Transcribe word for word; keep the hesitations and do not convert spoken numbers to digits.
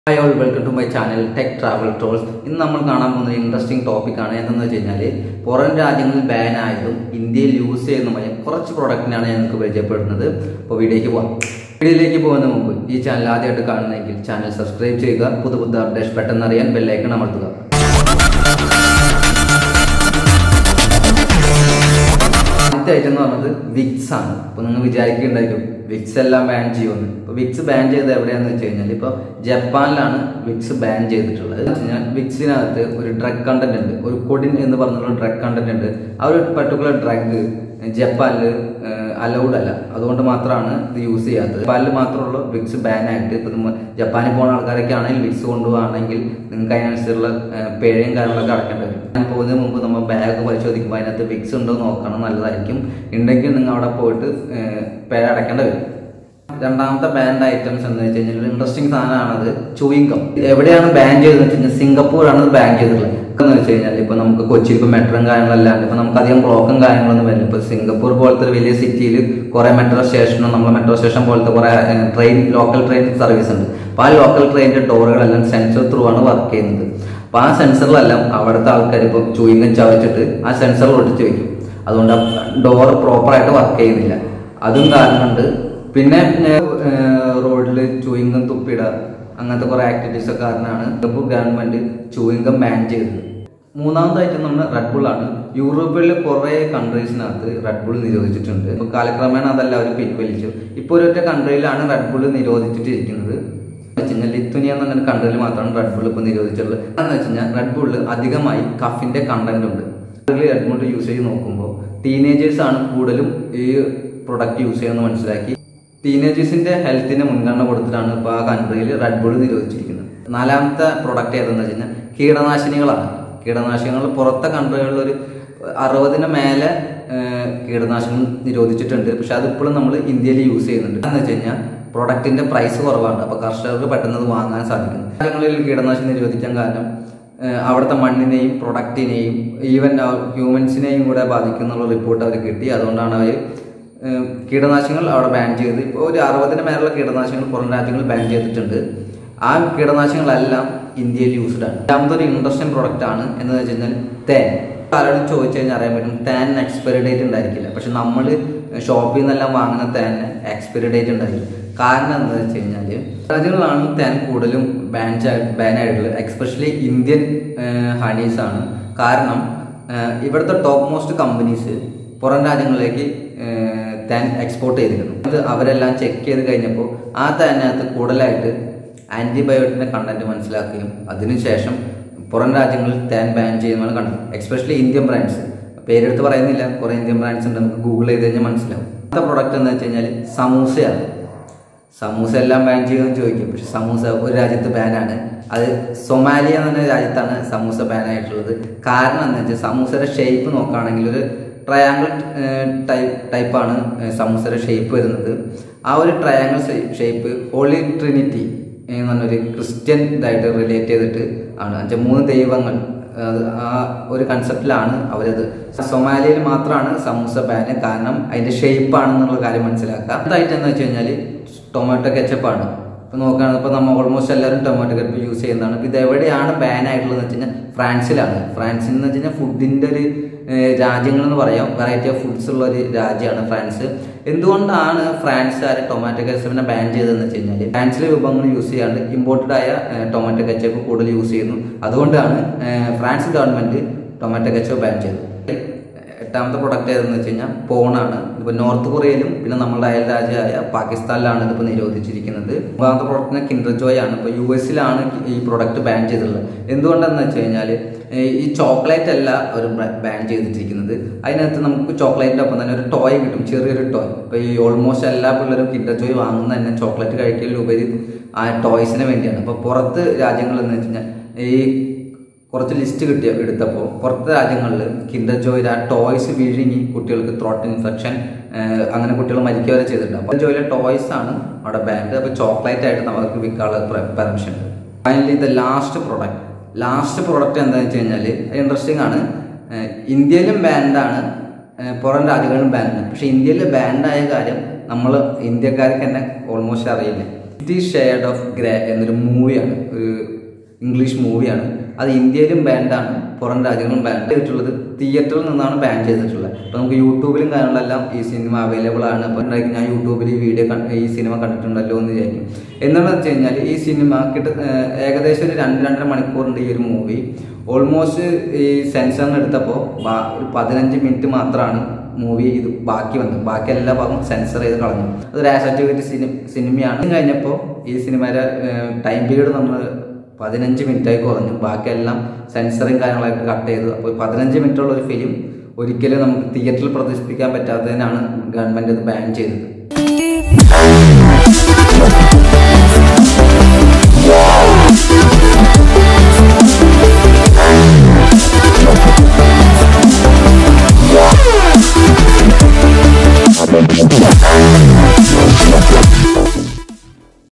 Hi all, welcome to my channel Tech Travel Tours. In നമ്മൾ കാണാൻ പോകുന്ന interesting topic ആണ് എന്തെന്ന് വെച്ചാൽ പുറം രാജ്യങ്ങളിൽ ബാൻ ആയതും ഇന്ത്യയിൽ യൂസ് ചെയ്യുന്നതുമായ കുറച്ച് പ്രൊഡക്റ്റിനാണ് ഞാൻ നിങ്ങൾക്ക് പരിചയപ്പെടുന്നത്. അപ്പോൾ വീഡിയോയ്ക്ക് പോകാം. വീഡിയോയിലേക്ക് പോകുന്നതിന് മുമ്പ് ഈ ചാനൽ ആദ്യമായിട്ട് കാണുന്നെങ്കിൽ ചാനൽ സബ്സ്ക്രൈബ് ചെയ്യുക. പുതിയ പുതിയ അപ്ഡേറ്റ്സ് പെട്ടെന്ന് അറിയാൻ ബെൽ ഐക്കൺ അമർത്തുക. ആദ്യത്തെ ഐറ്റം എന്ന് പറഞ്ഞത് വിക്സ് ആണ്. അപ്പോൾ നിങ്ങൾ വിചാരിക്കുന്നുണ്ടായിരിക്കും വിക്സ് എല്ലാം ബാൻ ചെയ്യുമെന്ന്. ഇപ്പോൾ വിക്സ് ബാൻ ചെയ്തത് എവിടെയാണെന്ന് വെച്ച് കഴിഞ്ഞാൽ ഇപ്പോൾ ജപ്പാനിലാണ് വിക്സ് ബാൻ ചെയ്തിട്ടുള്ളത്. എന്ന് വെച്ച് കഴിഞ്ഞാൽ വിക്സിനകത്ത് ഒരു ഡ്രഗ് കണ്ടന്റ് ഉണ്ട്, ഒരു കൊഡിൻ എന്ന് പറഞ്ഞുള്ള ഡ്രഗ് കണ്ടന്റ് ഉണ്ട്. ആ ഒരു പർട്ടിക്കുലർ ഡ്രഗ് ജപ്പാനിൽ അലൗഡ് അല്ല, അതുകൊണ്ട് മാത്രമാണ് ഇത് യൂസ് ചെയ്യാത്തത്. ജപ്പാനിൽ മാത്രമുള്ള വിക്സ് ബാൻ ആയിട്ട് ഇപ്പം നമ്മൾ ജപ്പാനിൽ പോകുന്ന ആൾക്കാരൊക്കെ ആണെങ്കിൽ വിക്സ് കൊണ്ടുപോകുകയാണെങ്കിൽ നിങ്ങൾക്ക് അതിനനുസരിച്ചുള്ള പിഴയും കാര്യങ്ങളൊക്കെ അടക്കേണ്ടി വരും. ഞാൻ പോകുന്നതിന് മുമ്പ് നമ്മൾ ബാഗ് പരിശോധിക്കുമ്പോൾ അതിനകത്ത് വിക്സ് ഉണ്ടോ നോക്കണം, നല്ലതായിരിക്കും. ഉണ്ടെങ്കിൽ നിങ്ങൾ അവിടെ പോയിട്ട് പിഴ അടക്കേണ്ടി വരും. രണ്ടാമത്തെ ബാൻഡ് ഐറ്റംസ് എന്ന് വെച്ച് കഴിഞ്ഞാൽ ഇൻട്രസ്റ്റിംഗ് സാധനമാണത് ചൂയിങ്കം. എവിടെയാണ് ബാൻ ചെയ്തതെന്ന് വെച്ച് കഴിഞ്ഞാൽ സിംഗപ്പൂരാണ് ബാൻ ചെയ്തിട്ടുള്ളത്. എന്ന് വെച്ച് കഴിഞ്ഞാൽ ഇപ്പോൾ നമുക്ക് കൊച്ചിയിൽ ഇപ്പോൾ മെട്രോയും കാര്യങ്ങളല്ലാണ്ട് ഇപ്പോൾ നമുക്ക് അധികം ബ്ലോക്കും കാര്യങ്ങളൊന്നും വരില്ല. ഇപ്പോൾ സിംഗപ്പൂർ പോലത്തെ ഒരു വലിയ സിറ്റിയിൽ കുറേ മെട്രോ സ്റ്റേഷനും നമ്മളെ മെട്രോ സ്റ്റേഷൻ പോലത്തെ കുറേ ട്രെയിൻ ലോക്കൽ ട്രെയിൻ സർവീസ് ഉണ്ട്. അപ്പോൾ ആ ലോക്കൽ ട്രെയിനിൻ്റെ ഡോറുകളെല്ലാം സെൻസർ ത്രൂ ആണ് വർക്ക് ചെയ്യുന്നത്. അപ്പോൾ ആ സെൻസറിലെല്ലാം അവിടുത്തെ ആൾക്കാർ ഇപ്പോൾ ചൂയിങ്കം ചവച്ചിട്ട് ആ സെൻസറിൽ ഒട്ടിച്ച് വയ്ക്കും. അതുകൊണ്ട് ഡോർ പ്രോപ്പറായിട്ട് വർക്ക് ചെയ്യുന്നില്ല. അതും കാരണം കൊണ്ട് പിന്നെ റോഡിൽ ചൂയിങ്കം തുപ്പിടുക അങ്ങനത്തെ കുറേ ആക്ടിവിറ്റീസ് ഒക്കെ കാരണമാണ് സിംഗപ്പൂർ ഗവൺമെന്റ് ചൂയിങ്കം ബാൻ ചെയ്തത്. മൂന്നാമതായിട്ട് നമ്മൾ റെഡ് ബുള്ളാണ്. യൂറോപ്പിലെ കുറേ കൺട്രീസിനകത്ത് റെഡ് ബുൾ നിരോധിച്ചിട്ടുണ്ട്. ഇപ്പോൾ കാലക്രമേണ അതെല്ലാവരും പിൻവലിച്ചു. ഇപ്പോൾ ഒരൊറ്റ കൺട്രിയിലാണ് റെഡ് ബുൾ നിരോധിച്ചിട്ടിരിക്കുന്നത്. വെച്ച് കഴിഞ്ഞാൽ ലിത്വനിയ എന്ന് പറഞ്ഞ കൺട്രിയിൽ മാത്രമാണ് റെഡ് ബുൾ ഇപ്പോൾ നിരോധിച്ചിട്ടുള്ളത്. എന്ന് വെച്ച് കഴിഞ്ഞാൽ റെഡ് ബുൾ അധികമായി കഫിന്റെ കണ്ടന്റ് ഉണ്ട്. റെഡ് ബുൾ യൂസേജ് നോക്കുമ്പോൾ ടീനേജേഴ്സ് ആണ് കൂടുതലും ഈ പ്രൊഡക്റ്റ് യൂസ് ചെയ്യുന്നത് മനസ്സിലാക്കി ടീനേജേഴ്സിന്റെ ഹെൽത്തിന് മുൻഗണന കൊടുത്തിട്ടാണ് ഇപ്പോൾ ആ കൺട്രിയിൽ റെഡ് ബുൾ നിരോധിച്ചിരിക്കുന്നത്. നാലാമത്തെ പ്രൊഡക്റ്റ് ഏതെന്ന് വെച്ച് കഴിഞ്ഞാൽ കീടനാശിനികളാണ്. കീടനാശിനികൾ പുറത്തെ കൺട്രികളിൽ ഒരു അറുപതിന് മേലെ കീടനാശിനികൾ നിരോധിച്ചിട്ടുണ്ട്. പക്ഷെ അതിപ്പോഴും നമ്മൾ ഇന്ത്യയിൽ യൂസ് ചെയ്യുന്നുണ്ട്. എന്ന് വെച്ച് കഴിഞ്ഞാൽ പ്രൊഡക്റ്റിന്റെ പ്രൈസ് കുറവാണ്. അപ്പോൾ കർഷകർക്ക് പെട്ടെന്ന് വാങ്ങാൻ സാധിക്കും. രാജ്യങ്ങളിൽ കീടനാശിനി നിരോധിക്കാൻ കാരണം അവിടുത്തെ മണ്ണിനെയും പ്രൊഡക്റ്റിനെയും ഈവൻ ഹ്യൂമൻസിനെയും കൂടെ ബാധിക്കുന്നുള്ള റിപ്പോർട്ട് അവർ കിട്ടി. അതുകൊണ്ടാണ് അവർ കീടനാശിനികൾ അവിടെ ബാൻ ചെയ്ത് ഇപ്പോൾ ഒരു അറുപതിന് മേലുള്ള കീടനാശിനികൾ പുറം രാജ്യങ്ങളിൽ ബാൻ ചെയ്തിട്ടുണ്ട്. ആ കീടനാശിനികളെല്ലാം ഇന്ത്യയിൽ യൂസ്ഡ് ആണ്. രണ്ടാമതൊരു ഇൻട്രസ്റ്റിംഗ് പ്രൊഡക്റ്റ് ആണ് എന്ന് വെച്ച് കഴിഞ്ഞാൽ തേൻ. ആരോടും ചോദിച്ചു കഴിഞ്ഞാൽ അറിയാൻ പറ്റും തേൻ എക്സ്പയറി ഡേറ്റ് ഉണ്ടായിരിക്കില്ല. പക്ഷെ നമ്മൾ ഷോപ്പിൽ നിന്നെല്ലാം വാങ്ങുന്ന തേൻ എക്സ്പയറി ഡേറ്റ് ഉണ്ടായിരിക്കും. കാരണം എന്താണെന്ന് വെച്ച് കഴിഞ്ഞാൽ രാജ്യങ്ങളാണ് തേൻ കൂടുതലും ബാൻ ബാൻ ആയിട്ടുള്ളത്. എക്സ്പെഷ്യലി ഇന്ത്യൻ ഹണീസ് ആണ്. കാരണം ഇവിടുത്തെ ടോപ്പ് മോസ്റ്റ് കമ്പനീസ് പുറം രാജ്യങ്ങളിലേക്ക് തേൻ എക്സ്പോർട്ട് ചെയ്തിരുന്നു. അത് അവരെല്ലാം ചെക്ക് ചെയ്ത് കഴിഞ്ഞപ്പോൾ ആ തേനകത്ത് കൂടുതലായിട്ട് ആൻറ്റിബയോട്ടിക്കിൻ്റെ കണ്ടന്റ് മനസ്സിലാക്കുകയും അതിനുശേഷം പുറം രാജ്യങ്ങളിൽ തേൻ ബാൻ ചെയ്യുന്നതാണ് കണ്ടത്. എക്സ്പെഷ്യലി ഇന്ത്യൻ ബ്രാൻഡ്സ്, പേരെടുത്ത് പറയുന്നില്ല, കുറേ ഇന്ത്യൻ ബ്രാൻഡ്സ് ഉണ്ട്, നമുക്ക് ഗൂഗിൾ ചെയ്ത് കഴിഞ്ഞാൽ മനസ്സിലാവും. അടുത്ത പ്രൊഡക്റ്റ് എന്ന് വെച്ച് കഴിഞ്ഞാൽ സമൂസയാണ്. സമൂസ എല്ലാം ബാൻ ചെയ്യുമെന്ന് ചോദിക്കും. പക്ഷെ സമൂസ ഒരു രാജ്യത്ത് ബാനാണ്. അത് സൊമാലിയ എന്ന രാജ്യത്താണ് സമൂസ ബാൻ ആയിട്ടുള്ളത്. കാരണം എന്താ വെച്ചാൽ സമൂസയുടെ ഷേപ്പ് നോക്കുകയാണെങ്കിൽ ഒരു ട്രയാങ്കിൾ ടൈപ്പ് ടൈപ്പാണ് സമൂസയുടെ ഷേപ്പ് വരുന്നത്. ആ ഒരു ട്രയാങ്കിൾ ഷേപ്പ് ഹോളി ട്രിനിറ്റി എന്ന് പറഞ്ഞൊരു ക്രിസ്ത്യൻ ഇതായിട്ട് റിലേറ്റ് ചെയ്തിട്ട് ആണ്. എന്നുവെച്ചാൽ മൂന്ന് ദൈവങ്ങൾ, അത് ആ ഒരു കൺസെപ്റ്റിലാണ് അവരത്. സൊമാലിയയിൽ മാത്രമാണ് സമൂസ ബാന്. കാരണം അതിൻ്റെ ഷേപ്പാണെന്നുള്ള കാര്യം മനസ്സിലാക്കുക. അതായിട്ട് എന്ന് വെച്ച് കഴിഞ്ഞാൽ ടൊമാറ്റോ കെച്ചപ്പാണ്. ഇപ്പോൾ നോക്കുകയാണെങ്കിൽ ഇപ്പോൾ നമ്മൾ ഓൾമോസ്റ്റ് എല്ലാവരും ടൊമാറ്റോ കെച്ചപ്പ് യൂസ് ചെയ്യുന്നതാണ്. ഇത് എവിടെയാണ് ബാൻ ആയിട്ടുള്ളതെന്ന് വെച്ച് കഴിഞ്ഞാൽ ഫ്രാൻസിലാണ്. ഫ്രാൻസിൽ എന്ന് വെച്ച് കഴിഞ്ഞാൽ ഫുഡിൻ്റെ ഒരു രാജ്യങ്ങളെന്ന് പറയാം, വെറൈറ്റി ഓഫ് ഫുഡ്സ് ഉള്ള ഒരു രാജ്യമാണ് ഫ്രാൻസ്. എന്തുകൊണ്ടാണ് ഫ്രാൻസുകാർ ടൊമാറ്റോ കെച്ചപ്പിനെ ബാൻ ചെയ്തതെന്ന് വെച്ച് കഴിഞ്ഞാൽ ഫ്രാൻസിലെ വിഭവങ്ങൾ യൂസ് ചെയ്യാണ്ട് ഇമ്പോർട്ടഡ് ആയ ടൊമാറ്റോ കെച്ചപ്പ് കൂടുതൽ യൂസ് ചെയ്യുന്നു. അതുകൊണ്ടാണ് France government tomato ketchup ban ചെയ്തത്. എട്ടാമത്തെ പ്രൊഡക്റ്റ് ഏതെന്ന് വെച്ച് കഴിഞ്ഞാൽ പോണാണ്. ഇപ്പോൾ നോർത്ത് കൊറിയയിലും പിന്നെ നമ്മളുടെ അയൽ രാജ്യമായ പാകിസ്ഥാനിലാണ് ഇതിപ്പോൾ നിരോധിച്ചിരിക്കുന്നത്. ഒമ്പതാമത്തെ പ്രൊഡക്റ്റിന് കിൻഡർ ജോയ് ആണ്. ഇപ്പോൾ യു എസിലാണ് ഈ പ്രൊഡക്റ്റ് ബാൻ ചെയ്തിട്ടുള്ളത്. എന്തുകൊണ്ടെന്ന് വെച്ച് കഴിഞ്ഞാൽ ഈ ചോക്ലേറ്റ് അല്ല അവർ ബാൻ ചെയ്തിട്ടിരിക്കുന്നത്. അതിനകത്ത് നമുക്ക് ചോക്ലേറ്റിൻ്റെ ഒപ്പം തന്നെ ഒരു ടോയ് കിട്ടും, ചെറിയൊരു ടോയ്. ഇപ്പോൾ ഈ ഓൾമോസ്റ്റ് എല്ലാ പിള്ളേരും കിൻഡർ ജോയ് വാങ്ങുന്ന തന്നെ ചോക്ലേറ്റ് കഴിക്കലുപരി ആ ടോയ്സിന് വേണ്ടിയാണ്. അപ്പോൾ പുറത്ത് രാജ്യങ്ങളെന്ന് വെച്ച് കഴിഞ്ഞാൽ ഈ കുറച്ച് ലിസ്റ്റ് കിട്ടിയ എടുത്തപ്പോൾ പുറത്തെ രാജ്യങ്ങളിൽ കിൻഡർ ജോയിൽ ആ ടോയ്സ് വിഴുങ്ങി കുട്ടികൾക്ക് ത്രോട്ട് ഇൻഫെക്ഷൻ അങ്ങനെ കുട്ടികൾ മരിക്കുക വരെ ചെയ്തിട്ടുണ്ട്. അപ്പോൾ ജോയിലെ ടോയ്സ് ആണ് അവിടെ ബാൻഡ്. അപ്പോൾ ചോക്ലേറ്റ് ആയിട്ട് നമുക്ക് വിൽക്കാനുള്ള പെർമിഷൻ ഉണ്ട്. ഫൈനലി ഇത് ലാസ്റ്റ് പ്രൊഡക്റ്റ് ലാസ്റ്റ് പ്രൊഡക്റ്റ് എന്താണെന്ന് വെച്ച് കഴിഞ്ഞാൽ ഇൻട്രസ്റ്റിംഗ് ആണ്. ഇന്ത്യയിലും ബാൻഡാണ്, പുറം രാജ്യങ്ങളിലും ബാൻഡാണ്. പക്ഷേ ഇന്ത്യയിൽ ബാൻഡായ കാര്യം നമ്മൾ ഇന്ത്യക്കാർക്ക് തന്നെ ഓൾമോസ്റ്റ് അറിയില്ല. ഫിഫ്റ്റി ഷെയ്ഡ് ഓഫ് ഗ്രേ എന്നൊരു മൂവിയാണ്, ഒരു ഇംഗ്ലീഷ് മൂവിയാണ്. അത് ഇന്ത്യയിലും ബാൻഡാണ്, പുറം രാജ്യങ്ങളും ബാൻ ചെയ്തിട്ടുള്ളത്. തിയേറ്ററിൽ നിന്നാണ് ബാൻ ചെയ്തിട്ടുള്ളത്. അപ്പോൾ നമുക്ക് യൂട്യൂബിലും കാര്യങ്ങളെല്ലാം ഈ സിനിമ അവൈലബിൾ ആണ്. അപ്പോൾ ഞാൻ യൂട്യൂബിൽ ഈ വീഡിയോ ഈ സിനിമ കണ്ടിട്ടുണ്ടല്ലോ എന്ന് വിചാരിക്കും. എന്താണെന്ന് വെച്ച് കഴിഞ്ഞാൽ ഈ സിനിമ കിട്ട ഏകദേശം ഒരു രണ്ട് രണ്ടര മണിക്കൂറിൻ്റെ ഈ ഒരു മൂവി ഓൾമോസ്റ്റ് ഈ സെൻസറിന് എടുത്തപ്പോൾ ഒരു പതിനഞ്ച് മിനിറ്റ് മാത്രമാണ് മൂവി ഇത് ബാക്കി വന്നത്. ബാക്കി എല്ലാ ഭാഗവും സെൻസർ ചെയ്ത് കളഞ്ഞു. അതൊരു ആസറ്റിവിറ്റി സിനിമ സിനിമയാണ്. കഴിഞ്ഞപ്പോൾ ഈ സിനിമയുടെ ടൈം പീരീഡ് നമ്മൾ പതിനഞ്ച് മിനിറ്റായി കുറഞ്ഞു. ബാക്കിയെല്ലാം സെൻസറിങ് കാര്യങ്ങളായിട്ട് കട്ട് ചെയ്തു. അപ്പോൾ പതിനഞ്ച് മിനിറ്റുള്ള ഒരു ഫിലിം ഒരിക്കലും നമുക്ക് തിയേറ്ററിൽ പ്രദർശിപ്പിക്കാൻ പറ്റാത്തതിനാണ് ഗവൺമെൻറ് ഇത് ബാൻ ചെയ്തത്.